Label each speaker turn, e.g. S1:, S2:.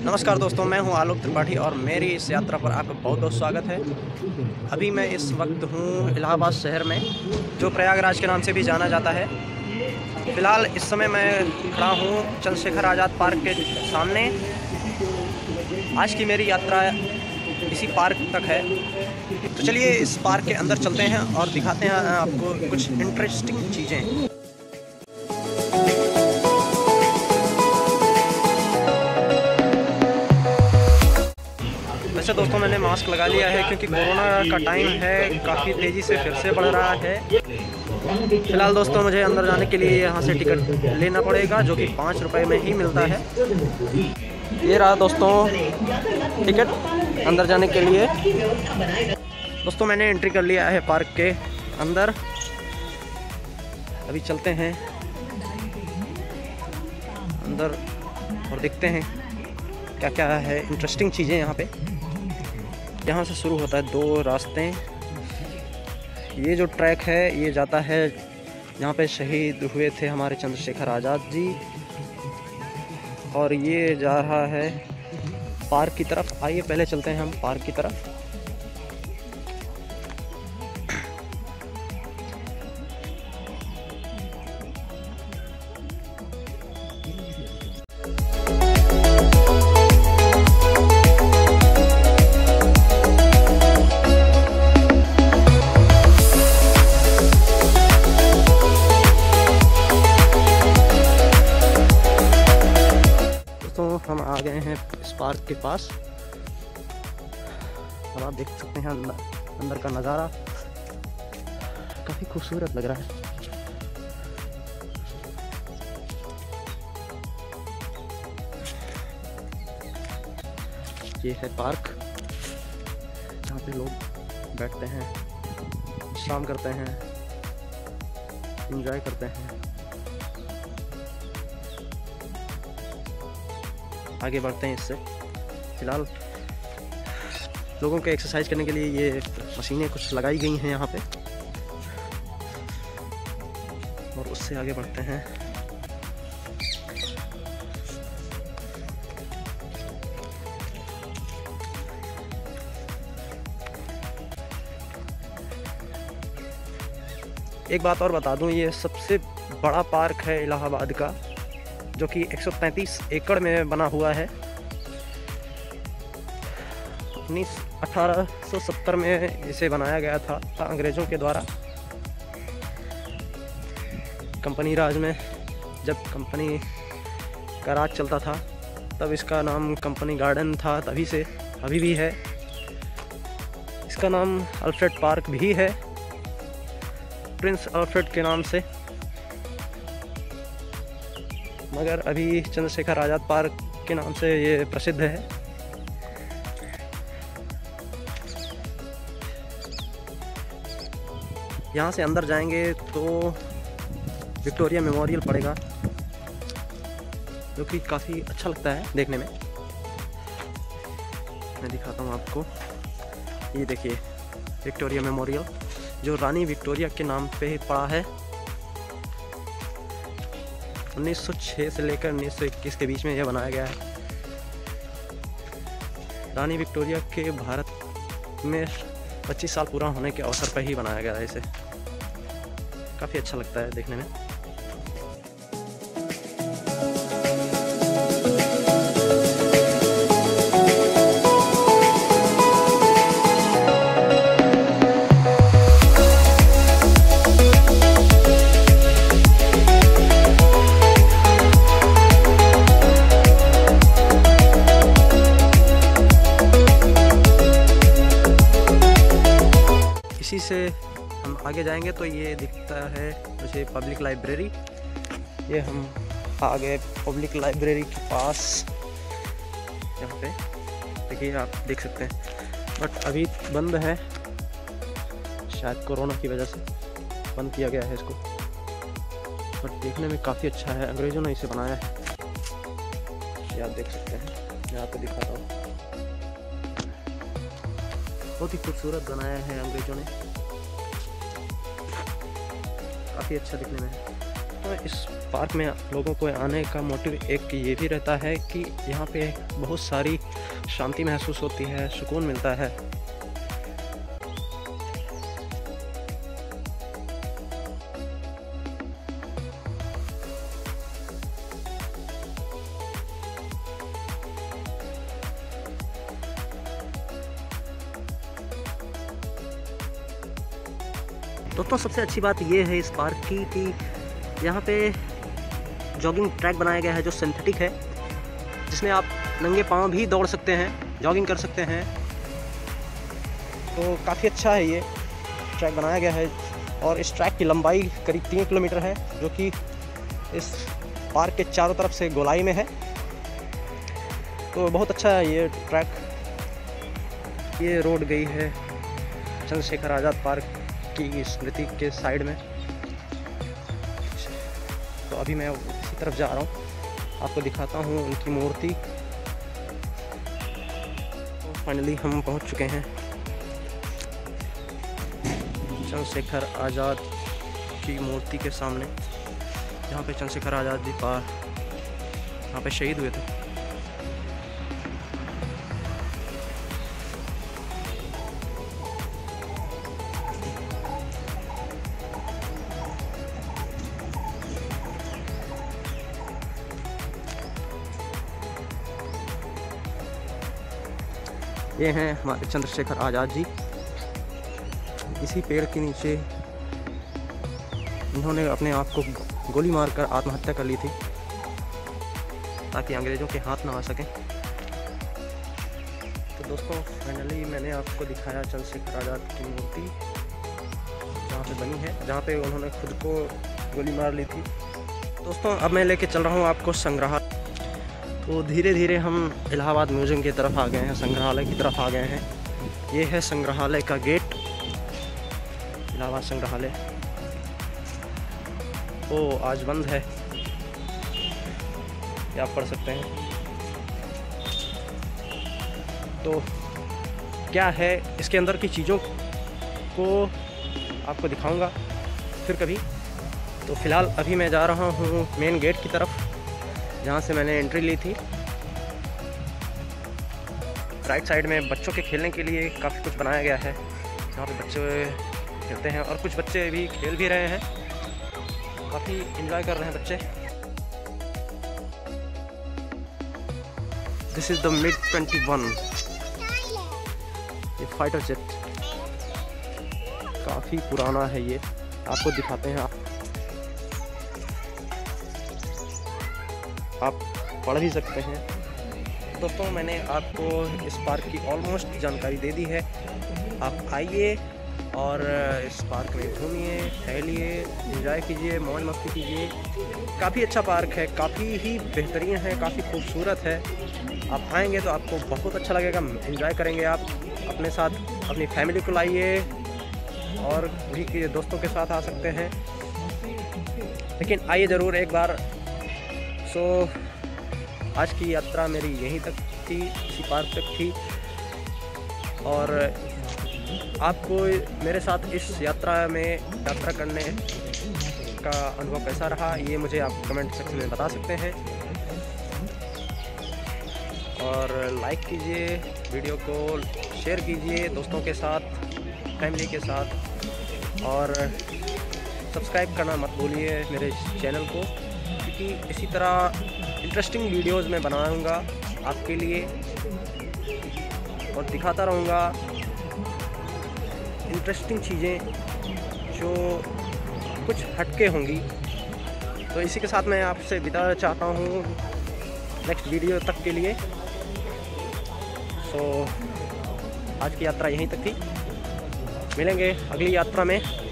S1: नमस्कार दोस्तों, मैं हूं आलोक त्रिपाठी और मेरी इस यात्रा पर आपका बहुत बहुत स्वागत है। अभी मैं इस वक्त हूं इलाहाबाद शहर में, जो प्रयागराज के नाम से भी जाना जाता है। फ़िलहाल इस समय मैं खड़ा हूं चंद्रशेखर आज़ाद पार्क के सामने। आज की मेरी यात्रा इसी पार्क तक है, तो चलिए इस पार्क के अंदर चलते हैं और दिखाते हैं आपको कुछ इंटरेस्टिंग चीज़ें। वैसे दोस्तों मैंने मास्क लगा लिया है क्योंकि कोरोना का टाइम है, काफ़ी तेज़ी से फिर से बढ़ रहा है। फ़िलहाल दोस्तों मुझे अंदर जाने के लिए यहाँ से टिकट लेना पड़ेगा, जो कि 5 रुपये में ही मिलता है। ये रहा दोस्तों टिकट अंदर जाने के लिए। दोस्तों मैंने एंट्री कर लिया है पार्क के अंदर। अभी चलते हैं अंदर और देखते हैं क्या क्या है इंटरेस्टिंग चीज़ें यहाँ पे। यहाँ से शुरू होता है 2 रास्ते। ये जो ट्रैक है ये जाता है जहाँ पे शहीद हुए थे हमारे चंद्रशेखर आज़ाद जी, और ये जा रहा है पार्क की तरफ। आइए पहले चलते हैं हम पार्क की तरफ। हम आ गए हैं इस पार्क के पास और आप देख सकते हैं अंदर का नज़ारा काफ़ी खूबसूरत लग रहा है। ये है पार्क जहाँ पे लोग बैठते हैं, विश्राम करते हैं, एंजॉय करते हैं। आगे बढ़ते हैं इससे। फ़िलहाल लोगों को एक्सरसाइज करने के लिए ये मशीनें कुछ लगाई गई हैं यहाँ पे, और उससे आगे बढ़ते हैं। एक बात और बता दूं, ये सबसे बड़ा पार्क है इलाहाबाद का, जो कि 133 एकड़ में बना हुआ है। 1870 में इसे बनाया गया था अंग्रेज़ों के द्वारा। कंपनी राज में जब कंपनी का राज चलता था तब इसका नाम कंपनी गार्डन था, तभी से अभी भी है। इसका नाम अल्फ्रेड पार्क भी है, प्रिंस अल्फ्रेड के नाम से, मगर अभी चंद्रशेखर आज़ाद पार्क के नाम से ये प्रसिद्ध है। यहाँ से अंदर जाएंगे तो विक्टोरिया मेमोरियल पड़ेगा, जो कि काफ़ी अच्छा लगता है देखने में। मैं दिखाता हूँ आपको। ये देखिए विक्टोरिया मेमोरियल, जो रानी विक्टोरिया के नाम पे पड़ा है। 1906 से लेकर 1921 के बीच में यह बनाया गया है। रानी विक्टोरिया के भारत में 25 साल पूरा होने के अवसर पर ही बनाया गया है इसे। काफ़ी अच्छा लगता है देखने में। इसी से हम आगे जाएंगे तो ये दिखता है मुझे पब्लिक लाइब्रेरी। ये हम आ गए पब्लिक लाइब्रेरी के पास। यहाँ पे देखिए, आप देख सकते हैं, बट अभी बंद है, शायद कोरोना की वजह से बंद किया गया है इसको। बट देखने में काफ़ी अच्छा है, अंग्रेज़ों ने इसे बनाया है। ये आप देख सकते हैं, मैं आपको दिखाता हूँ। बहुत ही खूबसूरत बनाया है अंग्रेज़ों ने, काफ़ी अच्छा दिखने में है। तो इस पार्क में लोगों को आने का मोटिव एक ये भी रहता है कि यहाँ पे बहुत सारी शांति महसूस होती है, सुकून मिलता है। दोस्तों सबसे अच्छी बात ये है इस पार्क की कि यहाँ पे जॉगिंग ट्रैक बनाया गया है जो सिंथेटिक है, जिसमें आप नंगे पांव भी दौड़ सकते हैं, जॉगिंग कर सकते हैं। तो काफ़ी अच्छा है ये ट्रैक बनाया गया है और इस ट्रैक की लंबाई करीब 3 किलोमीटर है, जो कि इस पार्क के चारों तरफ से गोलाई में है। तो बहुत अच्छा है ये ट्रैक। ये रोड गई है चंद्रशेखर आज़ाद पार्क की स्मृति के साइड में। तो अभी मैं इसी तरफ जा रहा हूँ, आपको दिखाता हूँ उनकी मूर्ति। तो फाइनली हम पहुँच चुके हैं चंद्रशेखर आज़ाद की मूर्ति के सामने, जहाँ पे चंद्रशेखर आज़ाद जी यहाँ पे शहीद हुए थे। ये हैं हमारे चंद्रशेखर आज़ाद जी। इसी पेड़ के नीचे इन्होंने अपने आप को गोली मारकर आत्महत्या कर ली थी, ताकि अंग्रेज़ों के हाथ ना आ सकें। तो दोस्तों फाइनली मैंने आपको दिखाया चंद्रशेखर आज़ाद की मूर्ति जहाँ पे बनी है, जहाँ पे उन्होंने खुद को गोली मार ली थी। दोस्तों अब मैं लेके चल रहा हूँ आपको संग्रहालय। तो धीरे धीरे हम इलाहाबाद म्यूज़ियम की तरफ आ गए हैं, संग्रहालय की तरफ आ गए हैं। ये है संग्रहालय का गेट, इलाहाबाद संग्रहालय। ओ आज बंद है, ये आप पढ़ सकते हैं। तो क्या है इसके अंदर की चीज़ों को आपको दिखाऊंगा फिर कभी। तो फ़िलहाल अभी मैं जा रहा हूँ मेन गेट की तरफ, जहाँ से मैंने एंट्री ली थी। राइट साइड में बच्चों के खेलने के लिए काफ़ी कुछ बनाया गया है, जहाँ पे बच्चे खेलते हैं और कुछ बच्चे भी खेल भी रहे हैं, काफ़ी एंजॉय कर रहे हैं बच्चे। दिस इज़ द MiG-21, ये फाइटर जेट काफ़ी पुराना है। ये आपको दिखाते हैं, आप पढ़ भी सकते हैं। दोस्तों मैंने आपको इस पार्क की ऑलमोस्ट जानकारी दे दी है। आप आइए और इस पार्क में घूमिए, टहलिए, एंजॉय कीजिए, मौज मस्ती कीजिए। काफ़ी अच्छा पार्क है, काफ़ी ही बेहतरीन है, काफ़ी खूबसूरत है। आप आएंगे तो आपको बहुत अच्छा लगेगा, एंजॉय करेंगे। आप अपने साथ अपनी फैमिली को लाइए और भी दोस्तों के साथ आ सकते हैं, लेकिन आइए ज़रूर एक बार। सो आज की यात्रा मेरी यहीं तक थी, इसी पार्क तक थी। और आपको मेरे साथ इस यात्रा करने का अनुभव कैसा रहा, ये मुझे आप कमेंट सेक्शन में बता सकते हैं। और लाइक कीजिए, वीडियो को शेयर कीजिए दोस्तों के साथ, फैमिली के साथ, और सब्सक्राइब करना मत भूलिए मेरे चैनल को, क्योंकि इसी तरह इंटरेस्टिंग वीडियोस मैं बनाऊंगा आपके लिए और दिखाता रहूँगा इंटरेस्टिंग चीज़ें जो कुछ हटके होंगी। तो इसी के साथ मैं आपसे विदा चाहता हूँ नेक्स्ट वीडियो तक के लिए। सो आज की यात्रा यहीं तक थी, मिलेंगे अगली यात्रा में।